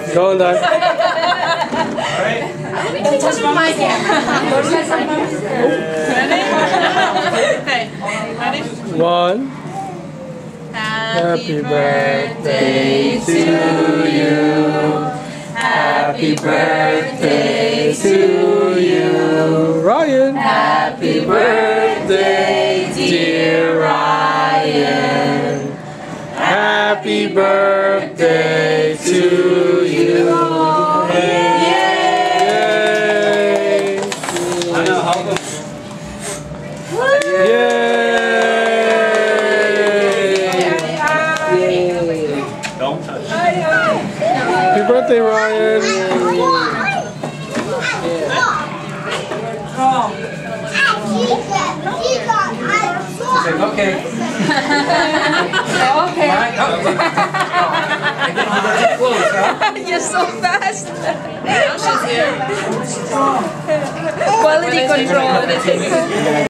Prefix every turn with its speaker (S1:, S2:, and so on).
S1: Go on, Dad.
S2: Don't touch my camera.
S3: Ready?
S1: 1. Happy birthday to you. Happy birthday to you. Ryan.
S2: Happy birthday, dear Ryan.
S1: Happy birthday to you. Yay! Yay!
S4: Don't touch.
S1: Happy birthday, Ryan.
S4: Okay.
S2: Okay.
S3: You're so fast. Now she's here.
S2: Quality control.